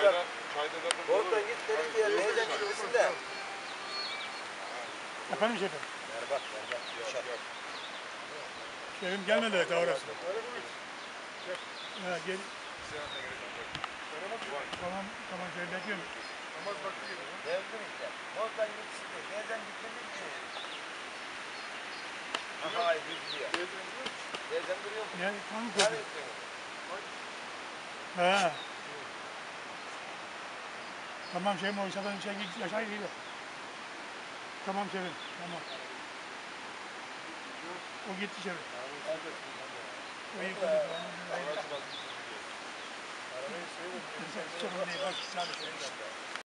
Oradan git dedik ya. Neyden gidiyorsun da? Efendim şefim. Berbat. Şefim gelmedi daha orası. Ha, gel. Tamam şöyle bekliyorum. Geldim işte. Oradan gitsin de. Neyden gittin ki? Aha ay gidiyor. Neyden duruyor mu? Yani hangi Nereye köprü? gidiyorsun? Ha. Tamam şefim o işadan şey aşağı gidiyor. Tamam şefim. Tamam. O gitti şefim. O yıkıldı. Arabayı